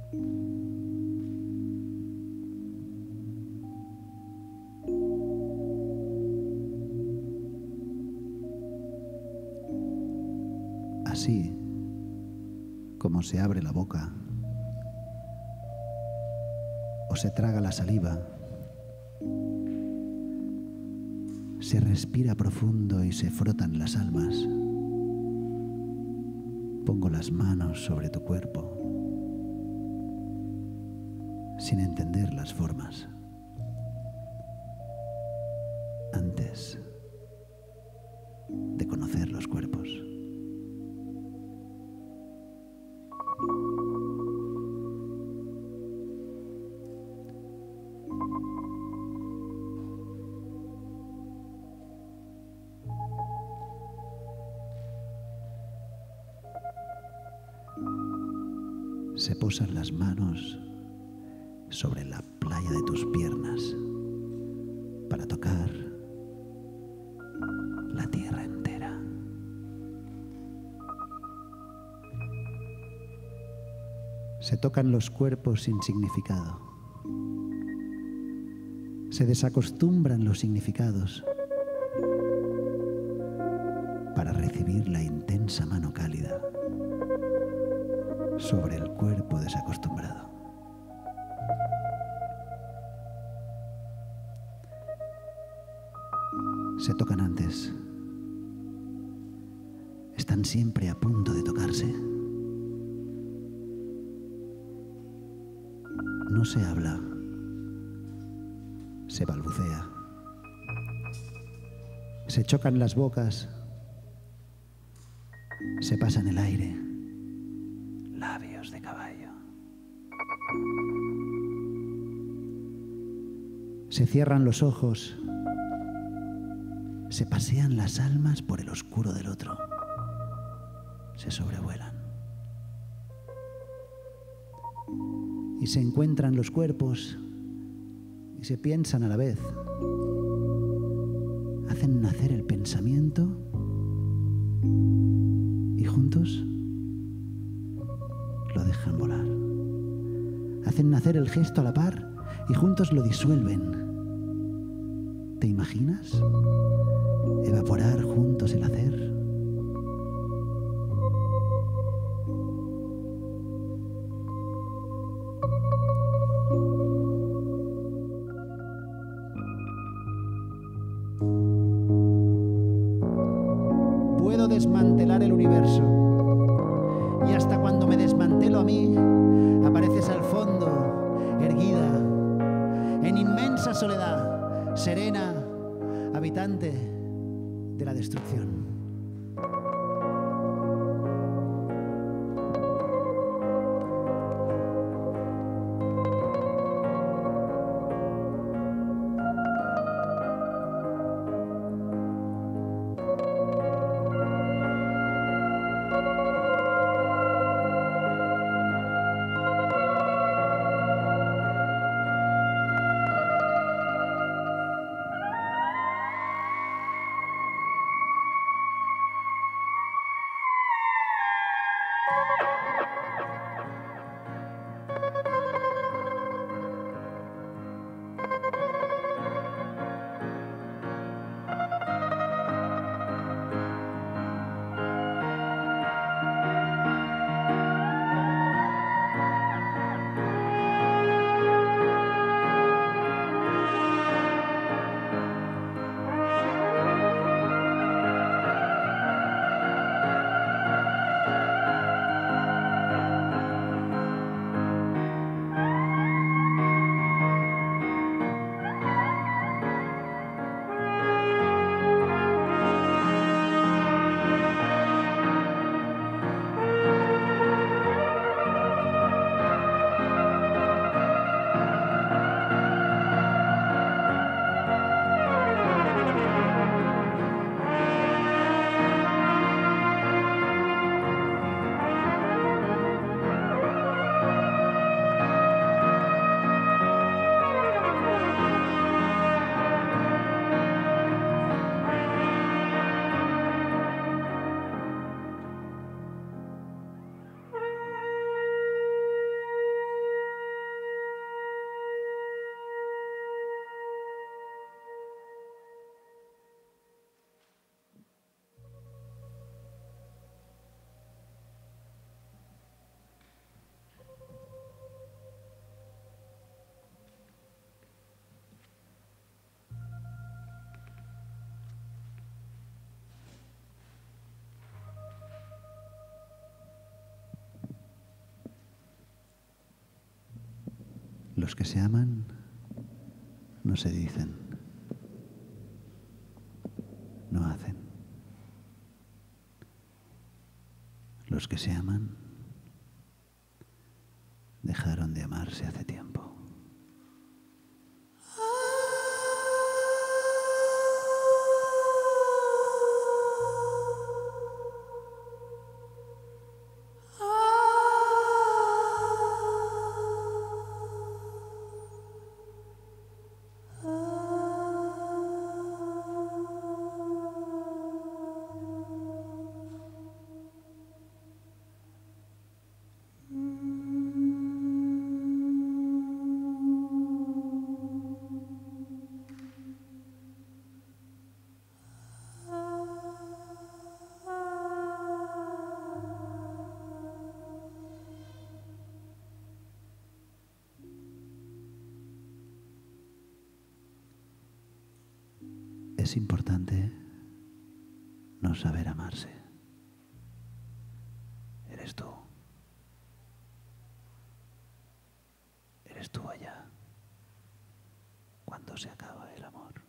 Así como se abre la boca o se traga la saliva, se respira profundo y se frotan las almas. Pongo las manos sobre tu cuerpo sin entender las formas. Antes de conocer los cuerpos. Se posan las manos sobre la playa de tus piernas para tocar la tierra entera. Se tocan los cuerpos sin significado. Se desacostumbran los significados para recibir la intensa mano cálida sobre el cuerpo desacostumbrado. Se tocan antes. Están siempre a punto de tocarse. No se habla, se balbucea. Se chocan las bocas, se pasan el aire. Labios de caballo. Se cierran los ojos, se pasean las almas por el oscuro del otro, se sobrevuelan. Y se encuentran los cuerpos y se piensan a la vez. Hacen nacer el pensamiento y juntos lo dejan volar. Hacen nacer el gesto a la par y juntos lo disuelven. ¿Te imaginas evaporar juntos el hacer? Puedo desmantelar el universo. Y hasta cuando me desmantelo a mí, apareces al fondo, erguida, en inmensa soledad, serena, habitante de la destrucción. Los que se aman no se dicen, no hacen. Los que se aman dejaron de amarse hace tiempo. Es importante no saber amarse. Eres tú. Eres tú allá cuando se acaba el amor.